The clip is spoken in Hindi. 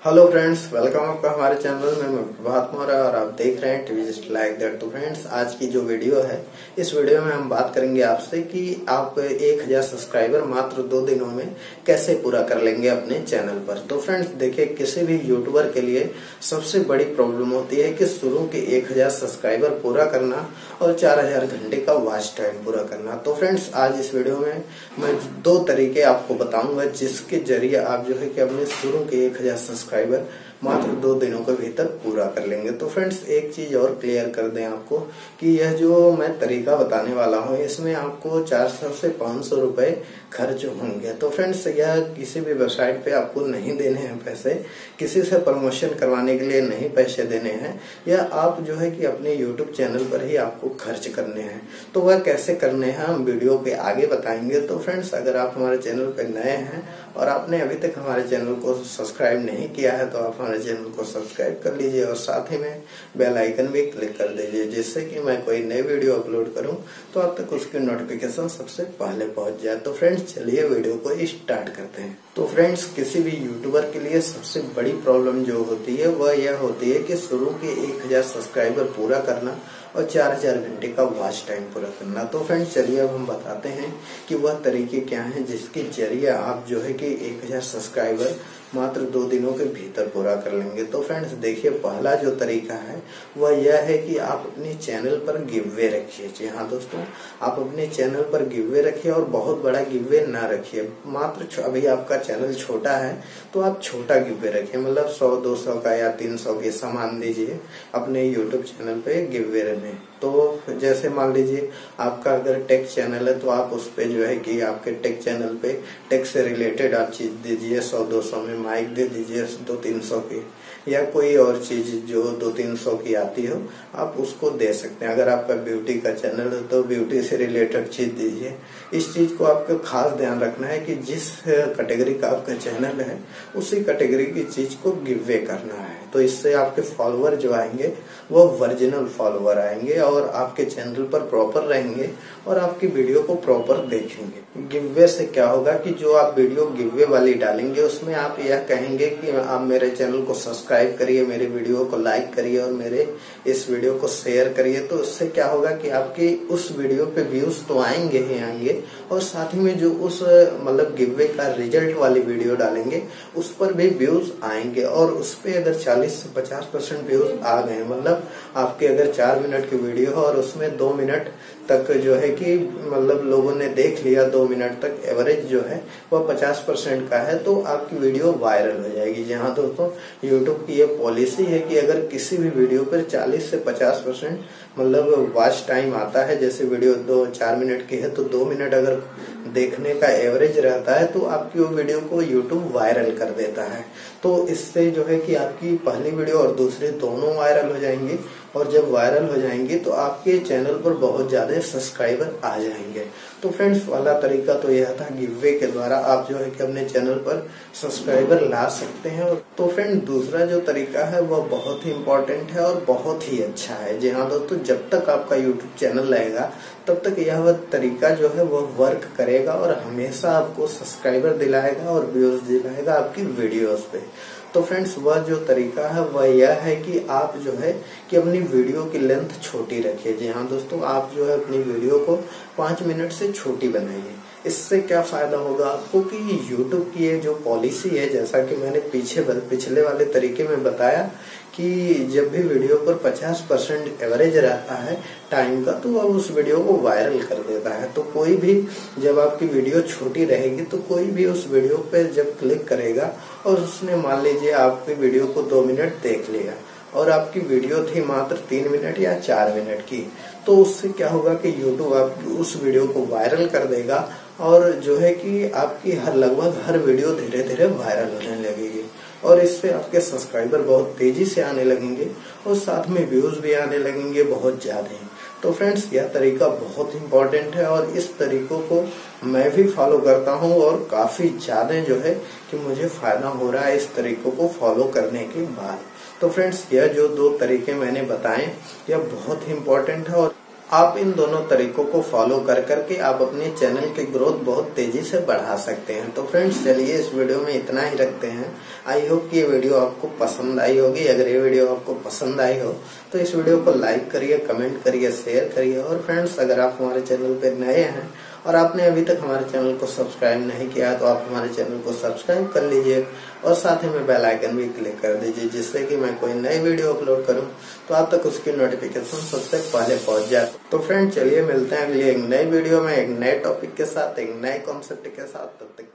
हेलो फ्रेंड्स, वेलकम आपका हमारे चैनल में। मैं प्रभात मौर्य और आप देख रहे हैं टीवी जस्ट लाइक दैट। तो फ्रेंड्स, आज की जो वीडियो है, इस वीडियो में हम बात करेंगे आपसे कि आप 1000 सब्सक्राइबर मात्र 2 दिनों में कैसे पूरा कर लेंगे अपने चैनल पर। तो फ्रेंड्स देखिए, किसी भी यूट्यूबर के लिए सबसे बड़ी प्रॉब्लम होती है कि शुरू के 1000 सब्सक्राइबर पूरा करना और 4000 घंटे का वॉच टाइम पूरा करना। तो फ्रेंड्स, आज इस वीडियो में मैं 2 तरीके आपको बताऊंगा जिसके जरिए आप जो है कि अपने शुरू के 1000 सब्सक्राइबर मात्र 2 दिनों के भीतर पूरा कर लेंगे। तो फ्रेंड्स, एक चीज और क्लियर कर दें आपको कि यह जो मैं तरीका बताने वाला हूं, इसमें आपको 400 से 500 रुपए खर्च होंगे। तो फ्रेंड्स, यह किसी भी वेबसाइट पे आपको नहीं देने हैं पैसे, किसी से प्रमोशन करवाने के लिए नहीं पैसे देने हैं, या आप जो है कि अपने यूट्यूब चैनल पर ही आपको खर्च करने हैं। तो वह कैसे करने हैं हम वीडियो के आगे बताएंगे। तो फ्रेंड्स, अगर आप हमारे चैनल पर नए हैं और आपने अभी तक हमारे चैनल को सब्सक्राइब नहीं किया है तो आप हमारे चैनल को सब्सक्राइब कर लीजिए और साथ ही में बेल आइकन भी क्लिक कर दीजिए, जिससे कि मैं कोई नई वीडियो अपलोड करूं तो आप तक उसकी नोटिफिकेशन सबसे पहले पहुंच जाए। तो फ्रेंड्स, चलिए वीडियो को स्टार्ट करते हैं। तो फ्रेंड्स, किसी भी यूट्यूबर के लिए सबसे बड़ी प्रॉब्लम जो होती है वह यह होती है कि शुरू के 1000 सब्सक्राइबर पूरा करना और 4000 घंटे का वॉच टाइम पूरा करना। तो फ्रेंड्स, चलिए अब हम बताते हैं कि वह तरीके क्या हैं जिसके जरिए आप जो है कि 1000 सब्सक्राइबर मात्र 2 दिनों के भीतर पूरा कर लेंगे। तो फ्रेंड्स देखिए, पहला जो तरीका है वह यह है कि आप अपने चैनल पर गिववे रखिए। जी हाँ दोस्तों, आप अपने चैनल पर गिववे रखिए और बहुत बड़ा गिववे ना रखिए। मात्र अभी आपका चैनल छोटा है तो आप छोटा गिववे रखिए, मतलब 100, 200 का या 300 के सामान दीजिए अपने यूट्यूब चैनल पे गिववे में। तो जैसे मान लीजिए आपका अगर टेक चैनल है तो आप उस पे जो है कि आपके टेक चैनल पे टेक से रिलेटेड आप चीज दीजिए, 100-200 में माइक दे दीजिए 200-300 की, या कोई और चीज जो 200-300 की आती हो आप उसको दे सकते हैं। अगर आपका ब्यूटी का चैनल है तो ब्यूटी से रिलेटेड चीज दीजिए। इस चीज को आपको खास ध्यान रखना है कि जिस कैटेगरी का आपका चैनल है उसी कैटेगरी की चीज को गिववे करना है। तो इससे आपके फॉलोअर जो आएंगे वो ओरिजिनल फॉलोअर आएंगे और आपके चैनल पर प्रॉपर रहेंगे और आपकी वीडियो को प्रॉपर देखेंगे। गिववे से क्या होगा कि जो आप वीडियो गिववे वाली डालेंगे उसमें आप यह कहेंगे कि आप मेरे चैनल को सब्सक्राइब करिए, मेरे वीडियो को लाइक करिए और मेरे इस वीडियो को शेयर करिए। तो उससे क्या होगा कि आपके उस वीडियो पे व्यूज तो आएंगे ही आएंगे और साथ ही में जो उस मतलब गिववे का रिजल्ट वाली वीडियो डालेंगे उस पर भी व्यूज आएंगे। और उस पे अगर 40 से 50% व्यूज आ गए, मतलब आपके अगर 4 मिनट की वीडियो है और उसमें 2 मिनट तक जो है कि मतलब लोगों ने देख लिया, 2 मिनट तक एवरेज जो है वह 50% का है, तो आपकी वीडियो वायरल हो जाएगी। जहाँ दोस्तों यूट्यूब की ये पॉलिसी है कि अगर किसी भी वीडियो पर 40 से 50% मतलब वॉच टाइम आता है, जैसे वीडियो 2-4 मिनट की है तो 2 मिनट अगर देखने का एवरेज रहता है तो आपकी वो वीडियो को यूट्यूब वायरल कर देता है। तो इससे जो है कि आपकी पहली वीडियो और दूसरी दोनों वायरल हो जाएंगी और जब वायरल हो जाएंगी तो आपके चैनल पर बहुत ज्यादा सब्सक्राइबर आ जाएंगे। तो फ्रेंड्स, वाला तरीका तो यह था, गिववे के द्वारा आप जो है कि अपने चैनल पर सब्सक्राइबर ला सकते हैं। तो फ्रेंड, दूसरा जो तरीका है वह बहुत ही इम्पोर्टेंट है और बहुत ही अच्छा है। जी हाँ दोस्तों, जब तक आपका यूट्यूब चैनल रहेगा तब तक यह तरीका जो है वह वर्क करेगा और हमेशा आपको सब्सक्राइबर दिलाएगा और व्यूज दिलाएगा आपकी वीडियोस पे। तो फ्रेंड्स, वह जो तरीका है वह यह है कि आप जो है कि अपनी वीडियो की लेंथ छोटी रखिए। जी हाँ दोस्तों, आप जो है अपनी वीडियो को 5 मिनट से छोटी बनाइए। इससे क्या फायदा होगा आपको कि YouTube की ये जो पॉलिसी है, जैसा कि मैंने पिछले वाले तरीके में बताया कि जब भी वीडियो पर 50% एवरेज रहता है टाइम का तो वह उस वीडियो को वायरल कर देता है। तो कोई भी, जब आपकी वीडियो छोटी रहेगी तो कोई भी उस वीडियो पे जब क्लिक करेगा और उसने मान लीजिए आपकी वीडियो को 2 मिनट देख लिया और आपकी वीडियो थी मात्र 3 मिनट या 4 मिनट की, तो उससे क्या होगा कि यूट्यूब आपकी उस वीडियो को वायरल कर देगा और जो है कि आपकी लगभग हर वीडियो धीरे धीरे वायरल होने लगेगी और इससे आपके सब्सक्राइबर बहुत तेजी से आने लगेंगे और साथ में व्यूज भी आने लगेंगे बहुत ज्यादा। तो फ्रेंड्स, यह तरीका बहुत इंपॉर्टेंट है और इस तरीकों को मैं भी फॉलो करता हूं और काफी ज्यादा जो है कि मुझे फायदा हो रहा है इस तरीकों को फॉलो करने के बाद। तो फ्रेंड्स, यह जो 2 तरीके मैंने बताए यह बहुत ही इम्पोर्टेंट है और आप इन दोनों तरीकों को फॉलो कर करके आप अपने चैनल की ग्रोथ बहुत तेजी से बढ़ा सकते हैं। तो फ्रेंड्स चलिए इस वीडियो में इतना ही रखते हैं। आई होप कि ये वीडियो आपको पसंद आई होगी। अगर ये वीडियो आपको पसंद आई हो तो इस वीडियो को लाइक करिए, कमेंट करिए, शेयर करिए। और फ्रेंड्स अगर आप हमारे चैनल पर नए हैं और आपने अभी तक हमारे चैनल को सब्सक्राइब नहीं किया तो आप हमारे चैनल को सब्सक्राइब कर लीजिए और साथ ही में बेल आइकन भी क्लिक कर दीजिए, जिससे कि मैं कोई नई वीडियो अपलोड करूं तो आप तक उसकी नोटिफिकेशन सबसे पहले पहुंच जाए। तो फ्रेंड चलिए मिलते हैं अगली एक नई वीडियो में एक नए टॉपिक के साथ, एक नए कॉन्सेप्ट के साथ। तब तक